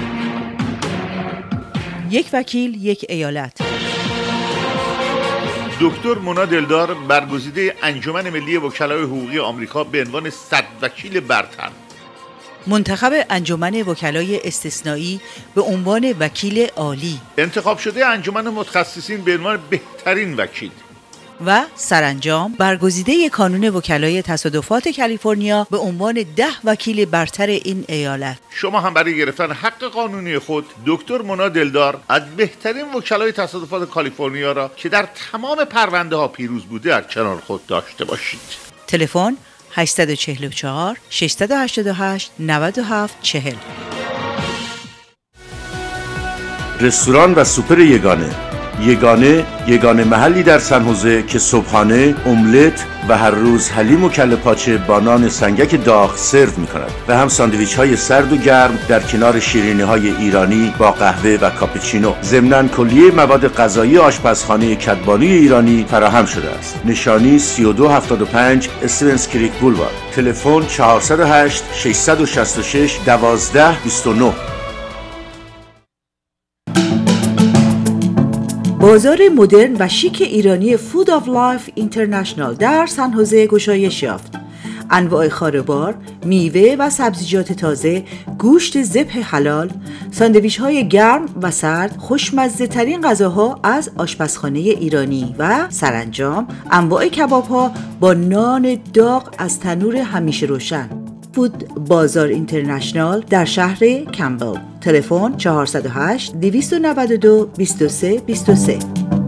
یک وکیل، یک ایالت. دکتر مونا دلدار، برگزیده انجمن ملی وکلای حقوقی آمریکا به عنوان صدروکیل برتر، منتخب انجمن وکلای استثنایی به عنوان وکیل عالی، انتخاب شده انجمن متخصصین به عنوان بهترین وکیل و سرانجام برگزیده کانون وکلای تصادفات کالیفرنیا به عنوان 10 وکیل برتر این ایالت. شما هم برای گرفتن حق قانونی خود دکتر مونا دلدار از بهترین وکلای تصادفات کالیفرنیا را که در تمام پرونده ها پیروز بوده در کنار خود داشته باشید. تلفن 844 688 9740. رستوران و سوپر یگانه محلی در سن‌حوزه که صبحانه، املت و هر روز حلیم و کله پاچه با نان سنگک داغ سرو می‌کند و هم ساندویچ های سرد و گرم در کنار شیرینی های ایرانی با قهوه و کاپوچینو. ضمناً کلیه مواد غذایی آشپزخانه کدبانی ایرانی فراهم شده است. نشانی 3275 استیونز کریک بولوارد. تلفن 408 666 1229. بازار مدرن و شیک ایرانی فود آف لایف اینترنشنال در سن‌حوزه گشایش یافت. انواع خاربار، میوه و سبزیجات تازه، گوشت ذبح حلال، ساندویچ های گرم و سرد، خوشمزه ترین غذاها از آشپزخانه ایرانی و سرانجام انواع کباب ها با نان داغ از تنور همیشه روشن. فود بازار اینترنشنال در شهر کمبل. تلفن 408 292 23 23.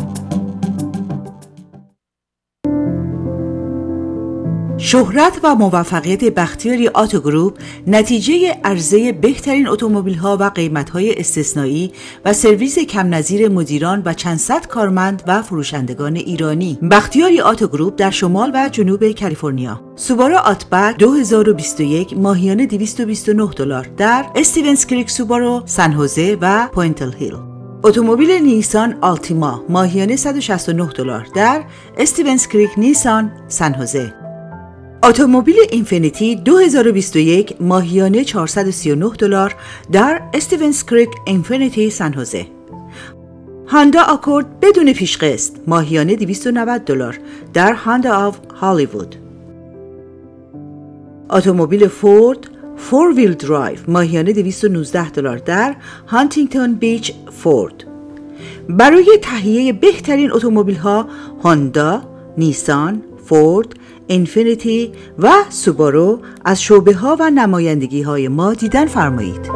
شهرت و موفقیت بختیاری آتو گروپ نتیجه عرضه بهترین اتومبیل‌ها و قیمت‌های استثنایی و سرویس کم نظیر مدیران و چند صد کارمند و فروشندگان ایرانی. بختیاری آتو گروپ در شمال و جنوب کالیفرنیا. سوبارو آتبک 2021 ماهیانه $229 در استیونز کریک سوبارو، سن‌حوزه و پوینتل هیل. اتومبیل نیسان آلتیما ماهیانه $169 در استیونز کریک نیسان، سن‌حوزه. اتومبیل اینفینیتی 2021 ماهیانه $439 در استیونز کریک اینفینیتی، سن‌حوزه. هاندا آکورد بدون پیشقسط ماهیانه $290 در هاندا آف هالیوود. اتومبیل فورد 4 wheel drive ماهیانه $219 در هانتینگتون بیچ، فورد. برای تهیه بهترین اتومبیل ها هوندا، نیسان، فورد، اینفینیتی و سوبارو از شعبه ها و نمایندگی های ما دیدن فرمایید.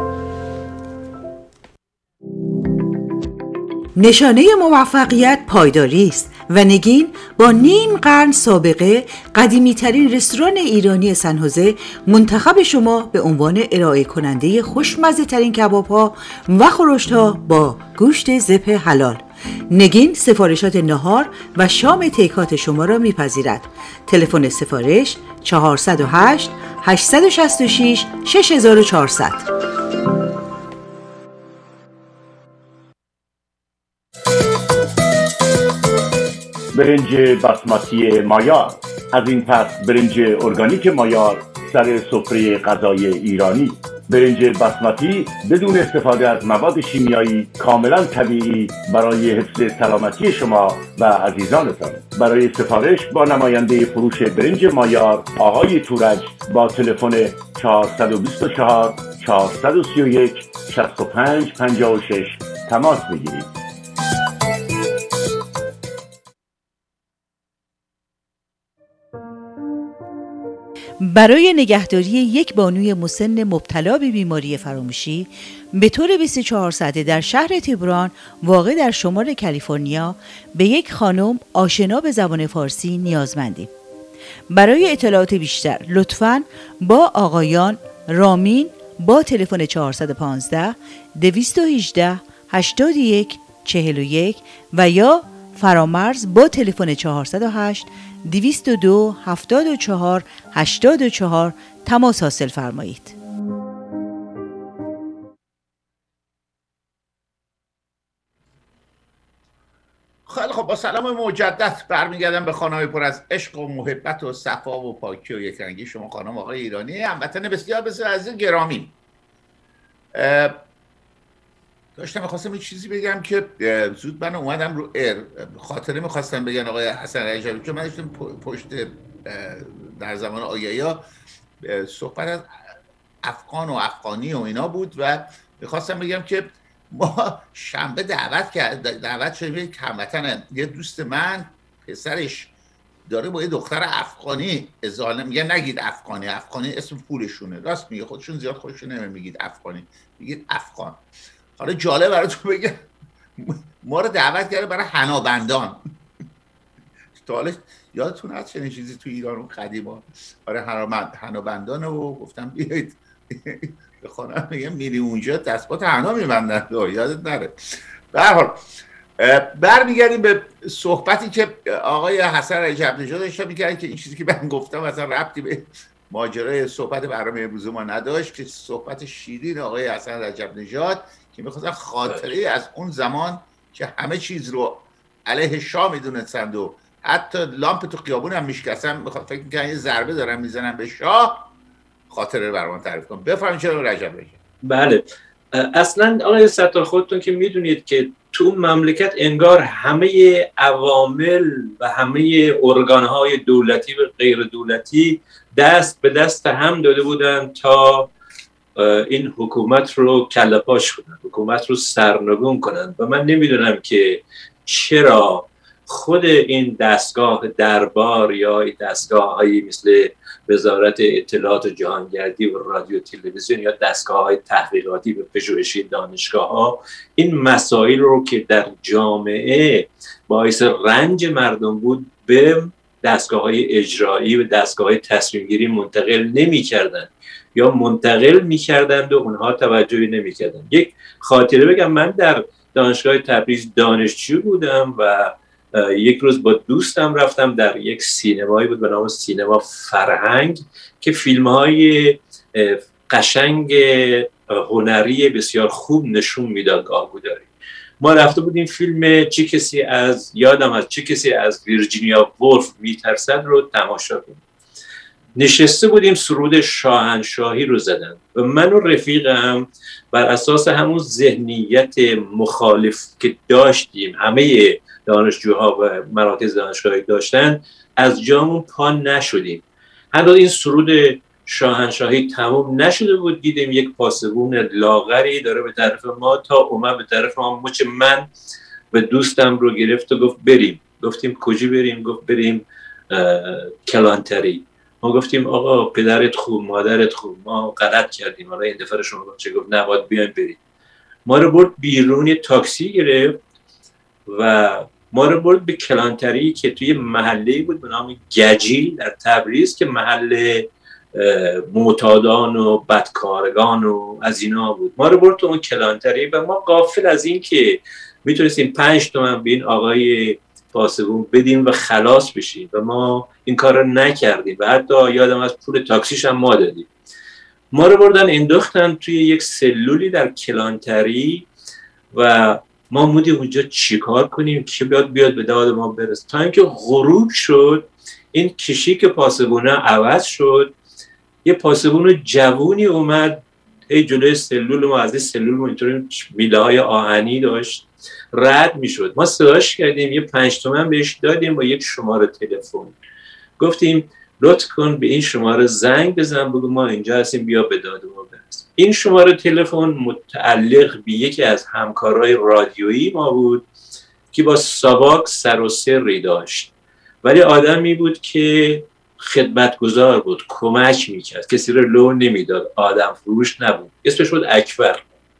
نشانه موفقیت پایداری است و نگین با نیم قرن سابقه قدیمی ترین رستوران ایرانی سن‌حوزه منتخب شما به عنوان ارائه کننده خوشمزه ترین کباب ها و خورشت ها با گوشت ذبح حلال. نگین سفارشات نهار و شام تیکات شما را میپذیرد. تلفن سفارش 408 866 6400. برنج باسمتی مایار. از این پس برنج ارگانیک مایار سر سفره غذای ایرانی. برنج باسمتی بدون استفاده از مواد شیمیایی، کاملا طبیعی برای حفظ سلامتی شما و عزیزانتان. برای سفارش با نماینده فروش برنج مایار آقای تورج با تلفن 424 431 6556 تماس بگیرید. برای نگهداری یک بانوی مسن مبتلا به بیماری فراموشی به طور 24 ساعته در شهر تبران واقع در شمال کالیفرنیا به یک خانم آشنا به زبان فارسی نیازمندیم. برای اطلاعات بیشتر لطفاً با آقایان رامین با تلفن 415 218 81 41 و یا فرامرز با تلفن 408 202 74 84 تماس حاصل فرمایید. خیلی خب، با سلام مجدد برمیگردم به خانه‌های پر از عشق و محبت و صفا و پاکی و یکرنگی شما خانم آقای ایرانی هموطن بسیار بسیار عزیز گرامی. داشتم میخواستم یه چیزی بگم که زود من اومدم رو خاطره میخواستم بگم آقای حسن رجبی که من داشتم پشت در زمان آیایا صحبت از افغان و افغانی و اینا بود و میخواستم بگم که ما شنبه دعوت شدیم یک هموطن، یه دوست من پسرش داره با یه دختر افغانی ازدواج، میگه نگید افغانی اسم پولشونه، راست میگه، خودشون زیاد خودشون نمیگید افغانی، میگید افغان. حالا جالب براتون بگم ما رو دعوت کرده برای حنابندان. تا حالا یادتون هست چنین چیزی تو ایران اون قدیما؟ آره حنابندان و گفتم بیایید به خانم میگم میری اونجا دستبات حنا میبندن، یادت نره. به هر حال برمیگردیم به صحبتی که آقای حسن رجب نژاد داشتن میکردن که این چیزی که من گفتم اصلا ربطی به ماجرای صحبت برنامه امروز ما نداشت، که صحبت شیرین آقای حسن رجب نژاد که میخواستن خاطره از اون زمان که همه چیز رو علیه شاه میدونستند و حتی لامپ تو خیابون هم میشکستن، فکر میکنن یه ضربه دارن میزنن به شاه، خاطره رو برام تعریف کنم. بفرمایید چرا رجب نژاد. بله، اصلا آقای ستار خودتون که میدونید که تو مملکت انگار همه عوامل و همه ارگانهای دولتی و غیر دولتی دست به دست هم داده بودن تا این حکومت رو کله پاش کنن، حکومت رو سرنگون کنن. و من نمیدونم که چرا خود این دستگاه دربار یا این دستگاه هایی مثل وزارت اطلاعات و جهانگردی و رادیو تلویزیون یا دستگاه های تحقیقاتی و پژوهشی دانشگاه ها این مسائل رو که در جامعه باعث رنج مردم بود به دستگاه های اجرایی و دستگاه های تصمیم گیری منتقل نمی کردن یا منتقل می کردند و اونها توجهی نمی کردن. یک خاطره بگم، من در دانشگاه تبریز دانشجو بودم و یک روز با دوستم رفتم در یک سینمایی بود به نام سینما فرهنگ که فیلم‌های قشنگ هنری بسیار خوب نشون میداد گاهگداری. ما رفته بودیم فیلم چه کسی از ویرجینیا وولف میترسد رو تماشا کنیم. نشسته بودیم سرود شاهنشاهی رو زدن و من و رفیقم بر اساس همون ذهنیت مخالف که داشتیم، همه دانشجوها و مراکز دانشگاهی داشتن، از جامون پا نشدیم. هنوز این سرود شاهنشاهی تموم نشده بود دیدیم یک پاسبون لاغری داره به طرف ما، تا اومد به طرف ما مچ من و دوستم رو گرفت و گفت بریم. گفتیم کجا بریم؟ گفت بریم کلانتری. ما گفتیم آقا پدرت خوب مادرت خوب، ما غلط کردیم، حالا این دفعه شما چه گفت نباید بیایم بریم. ما رو برد بیرون، تاکسی گرفت و ما رو برد به کلانتری که توی محله بود به نام گجیل در تبریز که محله معتادان و بدکارگان و از اینا بود. ما رو برد تو اون کلانتری و ما غافل از این که میتونستیم 5 تومن به این آقای پاسبون بدیم و خلاص بشیم و ما این کار رو نکردیم و حتی یادم از پول تاکسیش هم ما دادیم. ما رو بردن انداختن توی یک سلولی در کلانتری و ما بودیم اونجا چیکار کنیم که بیاد به داد ما برسه. تا اینکه غروب شد این کشیک پاسبونه عوض شد، یه پاسبون جوونی اومد جلوی سلول ما، از این سلول ما اینطوری میله های آهنی داشت رد میشد. ما صداش کردیم، یه 5 تومن بهش دادیم با یک شماره تلفن. گفتیم لطف کن به این شماره زنگ بزن بگو ما اینجا هستیم بیا به داد ما برس. این شماره تلفن متعلق به یکی از همکارای رادیویی ما بود که با ساواک سر و سری داشت، ولی آدمی بود که خدمتگزار بود، کمک میکرد، کسی رو لو نمیداد، آدم فروش نبود. اسمش بود اکبر.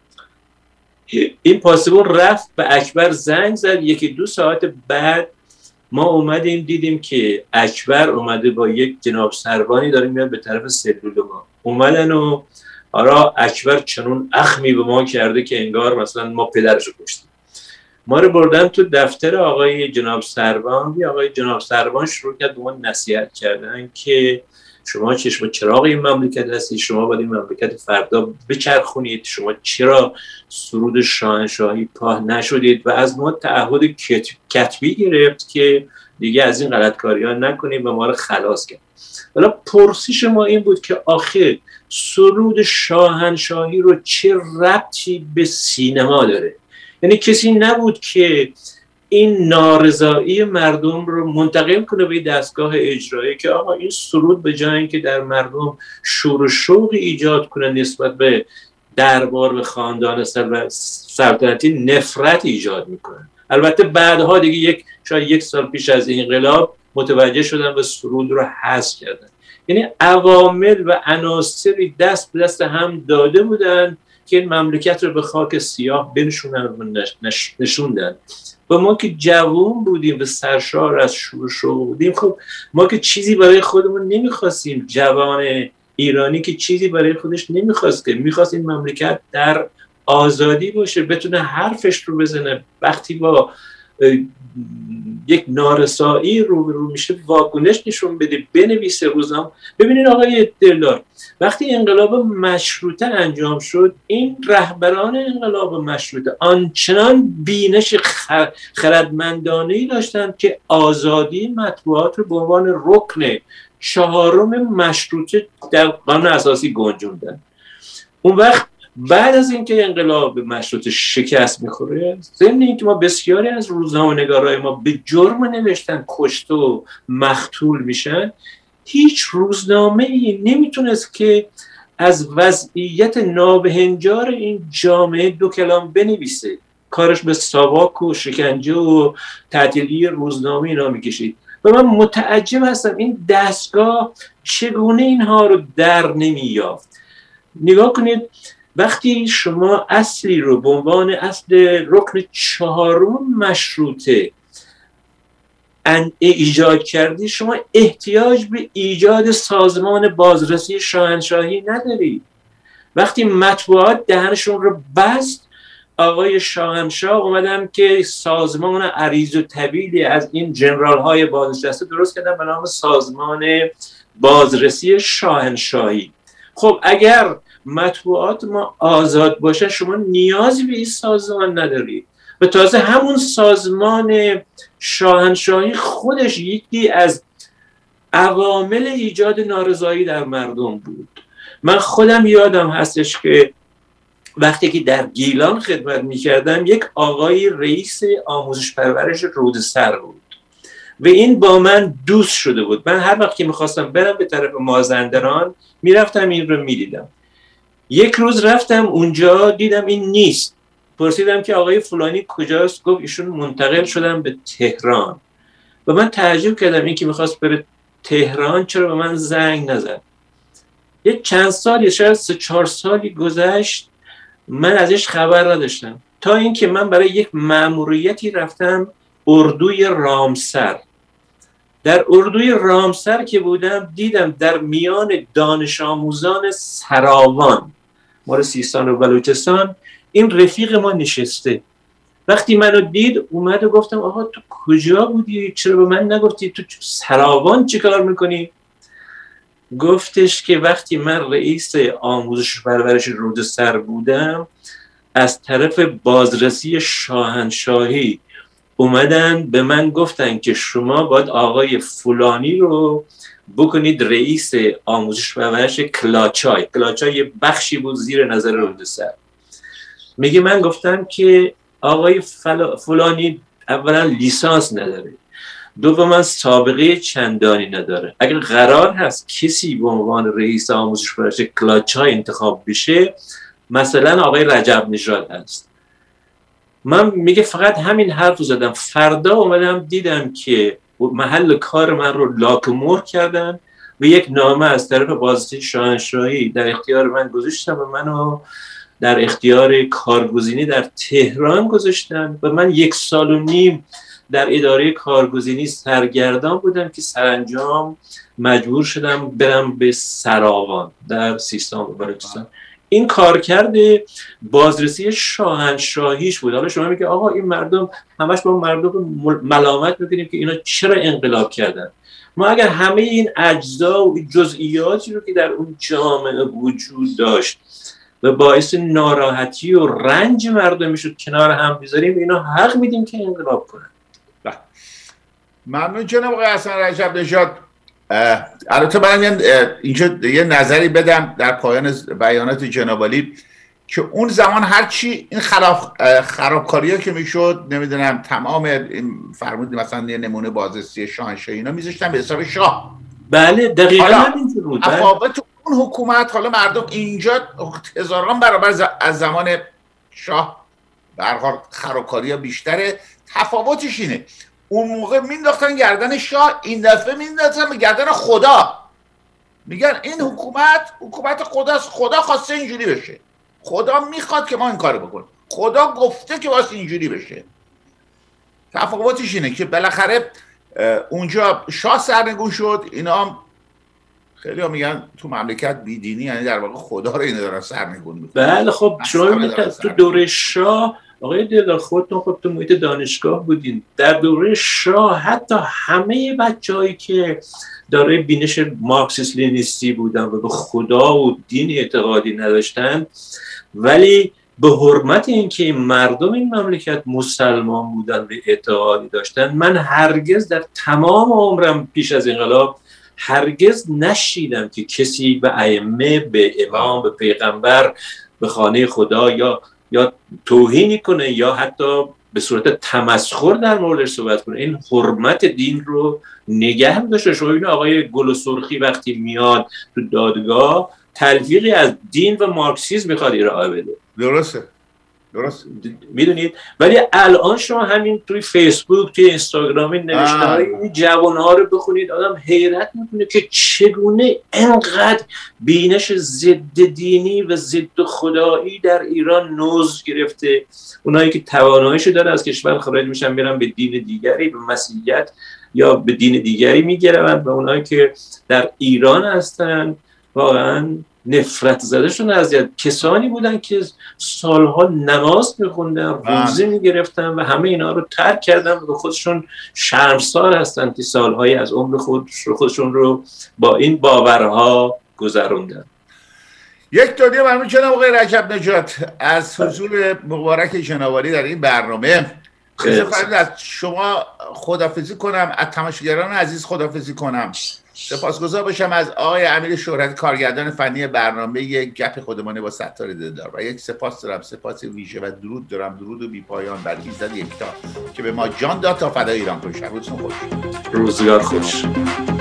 این پاسبون رفت به اکبر زنگ زد. 1-2 ساعت بعد ما اومدیم دیدیم که اکبر اومده با یک جناب سروانی داره میاد به طرف سلول ما. اومدن و آرا اکبر چنون اخمی به ما کرده که انگار مثلا ما پدرشو کشتیم. ما رو بردن تو دفتر آقای جناب سروان. آقای جناب سروان شروع کرد به ما نصیحت کردن که شما چشم چراغ این مملکت هستید، شما باید این مملکت فردا بچرخونید، شما چرا سرود شاهنشاهی پاه نشدید؟ و از ما تعهد کتبی گرفت که دیگه از این غلطکاری‌ها نکنیم و ما رو خلاص کرد. حالا پرسش ما این بود که آخه سرود شاهنشاهی رو چه ربطی به سینما داره. یعنی کسی نبود که این نارضایی مردم رو منتقل کنه به دستگاه اجرایی که آقا این سرود به جای اینکه در مردم شور و شوق ایجاد کنه نسبت به دربار و خاندان سلطنتی، نفرت ایجاد میکنه. البته بعدها دیگه شاید یک سال پیش از انقلاب متوجه شدن و سرود رو حذف کردن. یعنی عوامل و عناصری دست به دست هم داده بودن که این مملکت رو به خاک سیاه بنشونن و نشوندن. و ما که جوان بودیم و سرشار از شور و شوق بودیم، خب ما که چیزی برای خودمون نمیخواستیم. جوان ایرانی که چیزی برای خودش نمیخواست، که میخواست این مملکت در آزادی باشه، بتونه حرفش رو بزنه، وقتی با یک نارسایی رو میشه واکنش نشون بده، بنویسه روزنامه. ببینید آقای دلدار، وقتی انقلاب مشروطه انجام شد، این رهبران انقلاب مشروطه آنچنان بینش خردمندانه‌ای داشتند که آزادی مطبوعات رو به عنوان رکن 4 مشروطه در قانون اساسی گنجوندن. اون وقت بعد از اینکه انقلاب مشروطه شکست میخوره، ضمن اینکه ما بسیاری از روزنامه‌نگارای ما به جرم نوشتن کشته و مقتول میشن، هیچ روزنامه‌ای نمیتونست که از وضعیت نابهنجار این جامعه 2 کلام بنویسه. کارش به ساواک و شکنجه و تعطیلی روزنامه اینا میکشید. و من متعجب هستم این دستگاه چگونه اینها رو در نمییافت. نگاه کنید، وقتی شما اصلی رو به عنوان اصل رکن 4 مشروطه ایجاد کردی، شما احتیاج به ایجاد سازمان بازرسی شاهنشاهی نداری. وقتی مطبوعات دهنشون رو بست، آقای شاهنشاه اومدن که سازمان عریض و طویلی از این جنرال های بازنشسته درست کردن به نام سازمان بازرسی شاهنشاهی. خب اگر مطبوعات ما آزاد باشه، شما نیازی به این سازمان ندارید. و تازه همون سازمان شاهنشاهی خودش یکی از عوامل ایجاد نارضایی در مردم بود. من خودم یادم هستش که وقتی که در گیلان خدمت می‌کردم، یک آقای رئیس آموزش پرورش رودسر بود و این با من دوست شده بود. من هر وقت که می‌خواستم برم به طرف مازندران میرفتم این رو می‌دیدم. یک روز رفتم اونجا دیدم این نیست. پرسیدم که آقای فلانی کجاست؟ گفت ایشون منتقل شدن به تهران. و من تعجب کردم این که میخواست بره تهران چرا به من زنگ نزد. یک چند سال، شاید 3-4 سالی گذشت، من ازش خبر نداشتم، تا اینکه من برای یک مأموریتی رفتم اردوی رامسر. در اردوی رامسر که بودم، دیدم در میان دانش آموزان سراوان مال سیستان و بلوچستان این رفیق ما نشسته. وقتی منو دید اومد و گفتم آقا تو کجا بودی؟ چرا به من نگفتی؟ تو سراوان چی کار میکنی؟ گفتش که وقتی من رئیس آموزش پرورش رودسر بودم، از طرف بازرسی شاهنشاهی اومدن به من گفتن که شما باید آقای فلانی رو بکنید رئیس آموزش پرورش کلاچای. کلاچای بخشی بود زیر نظر رودسر. میگه من گفتم که آقای فلانی اولا لیسانس نداره، دوما سابقه چندانی نداره. اگر قرار هست کسی به عنوان رئیس آموزش پرورش کلاچای انتخاب بشه، مثلا آقای رجب نژاد هست. من میگه فقط همین حرف زدم، فردا اومدم دیدم که محل کار من رو لاک مهر کردن و یک نامه از طرف بازرسی شاهنشاهی در اختیار من گذاشتن و منو در اختیار کارگزینی در تهران گذاشتن و من 1.5 سال در اداره کارگزینی سرگردان بودم که سرانجام مجبور شدم برم به سراوان در سیستان و بلوچستان. این کارکرد بازرسی شاهنشاهیش بود. حالا شما میگه آقا این مردم همش با مردم ملامت میکنیم که اینا چرا انقلاب کردن. ما اگر همه این اجزا و جزئیاتی رو که در اون جامعه وجود داشت و باعث ناراحتی و رنج مردم میشد کنار هم بذاریم، اینا حق میدیم که انقلاب کنن. ممنون جناب آقای حسن رجب نژاد. البته من اینجا یه نظری بدم در پایان بیانات جناب عالی که اون زمان هرچی این خرابکاری ها که میشد، نمیدونم تمام فرمودی مثلا یه نمونه بازرسی شاهنشاهی اینا میذاشتن به حساب شاه. بله دقیقاً همینجور بود. تفاوت اون حکومت، حالا مردم اینجا هزاران برابر از زمان شاه به هر حال خرابکاری ها بیشتره. تفاوتش اینه اون موقع مینداختن گردن شاه، این دفعه مینداختن به گردن خدا. میگن این حکومت خداست، خدا خواسته اینجوری بشه، خدا میخواد که ما این کارو بکنیم، خدا گفته که واسه اینجوری بشه. تفاوتش اینه که بالاخره اونجا شاه سرنگون شد، اینا هم خیلی ها میگن تو مملکت بیدینی، یعنی در واقع خدا رو اینا دارن سرنگون میکنن. بله خب شما میگید تو دوره شاه آقای دلدار خودتون خب تو محیط دانشگاه بودین، در دوره شاه حتی همه بچه‌هایی که دارای بینش مارکسیست لنینیستی بودن و به خدا و دین اعتقادی نداشتن، ولی به حرمت اینکه مردم این مملکت مسلمان بودن و اعتقادی داشتن، من هرگز در تمام عمرم پیش از انقلاب هرگز نشیدم که کسی به ائمه، به امام، به پیغمبر، به خانه خدا یا توهینی کنه یا حتی به صورت تمسخر در موردش صحبت کنه. این حرمت دین رو نگه داشته. شما این آقای گل و سرخی وقتی میاد تو دادگاه تلفیقی از دین و مارکسیسم میخواد ارائه بده. درسته میدونید، ولی الان شما همین توی فیسبوک، توی اینستاگرام این نوشته‌های این جوان‌ها رو بخونید، آدم حیرت میکنه که چگونه انقدر بینش ضد دینی و ضد خدایی در ایران نوز گرفته. اونایی که تواناییشو دارن از کشور خارج میشن میرن به دین دیگری، به مسیحیت یا به دین دیگری میگیرن، و اونایی که در ایران هستن واقعا نفرت زدهشون از کسانی بودن که سالها نماز میخوندن، روزه میگرفتن و همه اینا رو ترک کردن و به خودشون شرمسار هستن که سالهایی از عمر خودشون رو با این باورها گذروندن. یک توضیح ممنون جناب آقای رجب نجات از حضور مبارک جناب عالی در این برنامه. از شما خداحافظی کنم، از تماشاگران عزیز خداحافظی کنم. سپاسگزار باشم از آقای امیر شهرت کارگردان فنی برنامه یک گپ خودمانی با ستار دلدار، و یک سپاس دارم، سپاس ویژه و درود دارم، درود و بی پایان بر ایزد یکتا که به ما جان داد تا فدای ایران کنیم. روزتون خوش. روزگار خوش.